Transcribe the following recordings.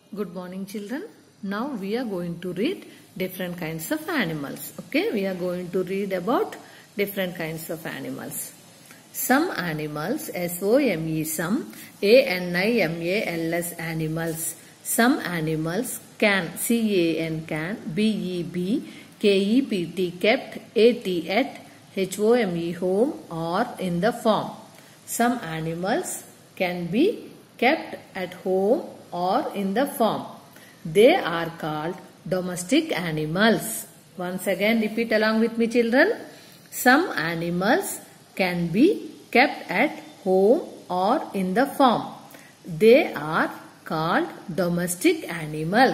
Good morning, children. Now we are going to read different kinds of animals. Okay, we are going to read about different kinds of animals. Some animals, S-O-M-E, some, A-N-I-M-A-L-S, animals. Some animals can, C-A-N, can, B-E-B, K-E-P-T, kept, A-T, at, H-O-M-E, home, or in the farm. Some animals can be kept at home or in the farm. They are called domestic animals. Once again, repeat along with me, children. Some animals can be kept at home or in the farm. They are called domestic animals.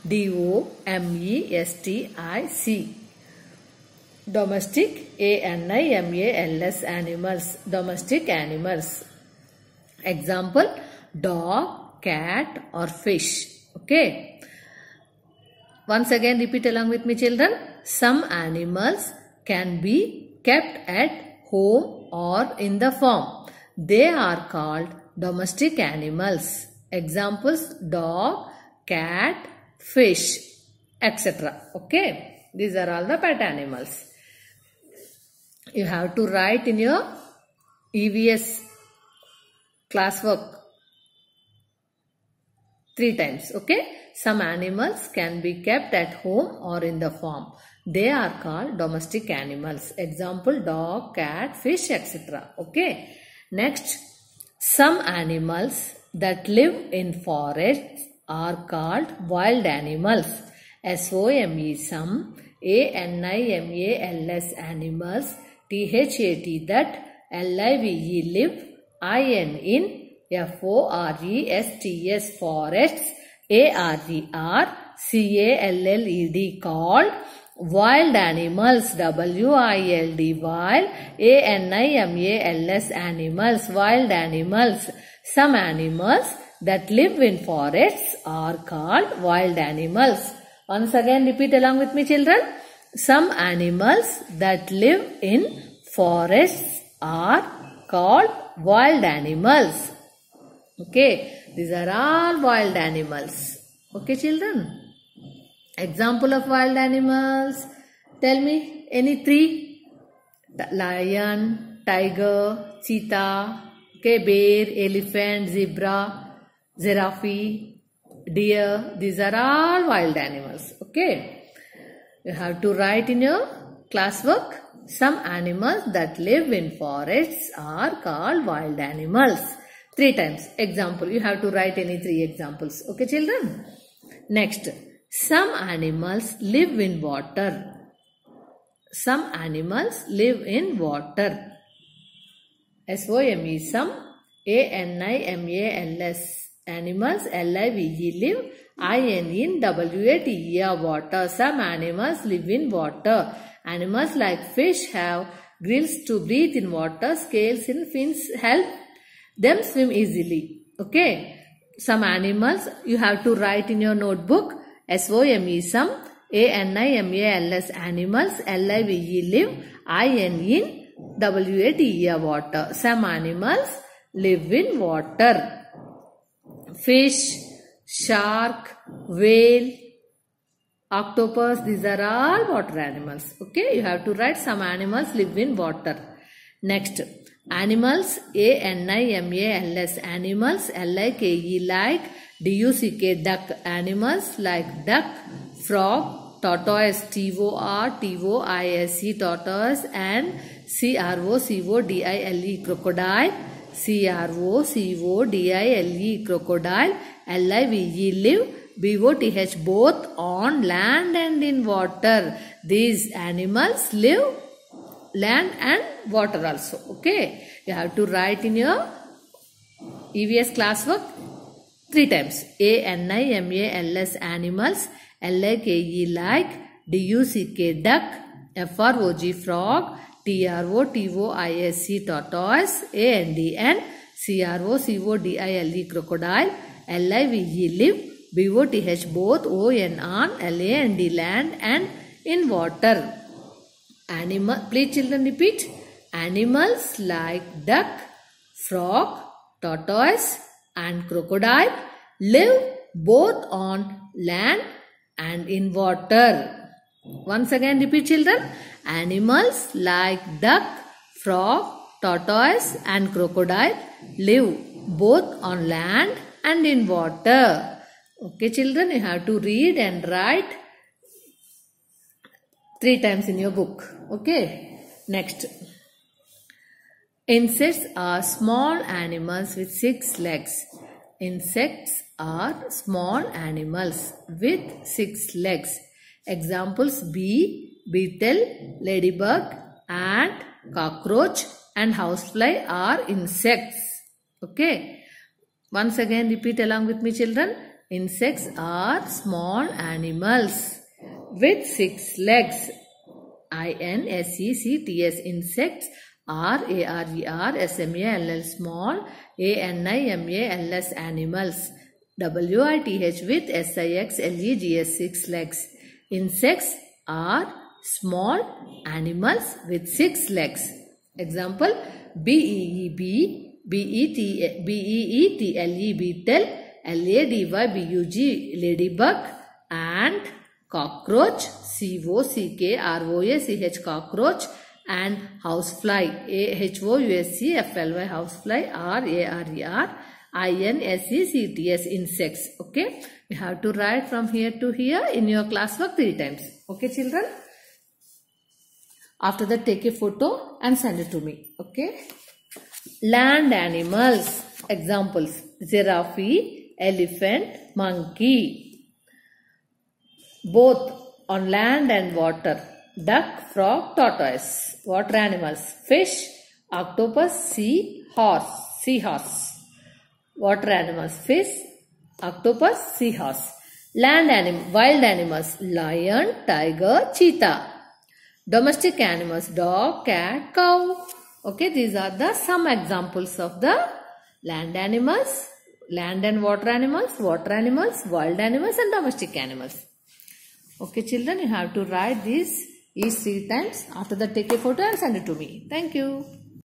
D-O-M-E-S-T-I-C. Domestic, A-N-I-M-A-L-S, animals. Domestic animals. Example, dog, cat or fish. Okay. Once again, repeat along with me, children. Some animals can be kept at home or in the farm. They are called domestic animals. Examples, dog, cat, fish, etc. Okay. These are all the pet animals. You have to write in your EVS classwork 3 times. Okay. Some animals can be kept at home or in the farm. They are called domestic animals. Example, dog, cat, fish, etc. Okay. Next, some animals that live in forests are called wild animals. S-O-M-E, some, A-N-I-M-A-L-S, animals, T-H-A-T, that, L-I-V-E, live, I-N, in, F-O-R-E-S-T-S, forests, A-R-E-R-C-A-L-L-E-D, called wild animals, W-I-L-D, wild, A-N-I-M-A-L-S, animals, wild animals. Some animals that live in forests are called wild animals. Once again, repeat along with me, children. Some animals that live in forests are called wild animals. Okay, these are all wild animals. Okay, children. Example of wild animals. Tell me any 3. Lion, tiger, cheetah, okay, bear, elephant, zebra, giraffe, deer. These are all wild animals. Okay. You have to write in your classwork. Some animals that live in forests are called wild animals. 3 times. Example. You have to write any 3 examples. Okay, children? Next. Some animals live in water. Some animals live in water. S-O-M-E, some, A-N-I-M-A-L-S, animals, L-I-V-E, live, I-N, in, W-A-T-E, water. Some animals live in water. Animals like fish have gills to breathe in water. Scales in fins help them swim easily. Okay. Some animals you have to write in your notebook. S-O-M-E, some, A-N-I-M-A-L-S, animals, L-I-V-E, live, I-N, in, W-A-T-E, water. Some animals live in water. Fish, shark, whale, octopus, these are all water animals. Okay, you have to write some animals live in water. Next, animals, A-N-I-M-A-L-S, animals, L-I-K-E, like, D-U-C-K, duck, animals like duck, frog, tortoise, T-O-R-T-O-I-S-E, tortoise, and C-R-O-C-O-D-I-L-E, crocodile, C-R-O-C-O-D-I-L-E, crocodile, L-I-V-E, live, B-O-T-H, both on land and in water. These animals live land and water also. Okay. You have to write in your EVS classwork 3 times. A-N-I-M-A-L-S, animals, L-I-K-E, like, D-U-C-K, duck, F-R-O-G, frog, T-R-O-T-O-I-S-E, tortoise, A-N-D-N, C-R-O-C-O-D-I-L-E, crocodile, L-I-V-E, live, B-O-T-H, both, O-N, on, L-A-N-D, land and in water. Animal, please children repeat. Animals like duck, frog, tortoise and crocodile live both on land and in water. Once again repeat, children. Animals like duck, frog, tortoise and crocodile live both on land and in water. Okay, children, you have to read and write 3 times in your book. Okay, next. Insects are small animals with 6 legs. Insects are small animals with 6 legs. Examples: bee, beetle, ladybug, ant, cockroach and housefly are insects. Okay. Once again repeat along with me, children. Insects are small animals with 6 legs. INSECTS. Insects. RARER small. ANIMALS animals. WITH with SIXLEGS 6 legs. Insects are small animals with 6 legs. Example: BEE bee, BEETLE beetle, LADYBUG ladybug, ant, cockroach, COCKROACH cockroach, and housefly, HOUSCFLY housefly, RARER insects. Okay, you have to write from here to here in your classwork 3 times. Okay, children. After that, take a photo and send it to me. Okay. Land animals. Examples: giraffe, elephant, monkey. Both on land and water. Duck, frog, tortoise. Water animals: fish, octopus, seahorse. Water animals: fish, octopus, seahorse. Wild animals: lion, tiger, cheetah. Domestic animals: dog, cat, cow. Okay, these are the some examples of the land animals, land and water animals, wild animals and domestic animals. Okay, children, you have to write these each 3 times. After that, take a photo and send it to me. Thank you.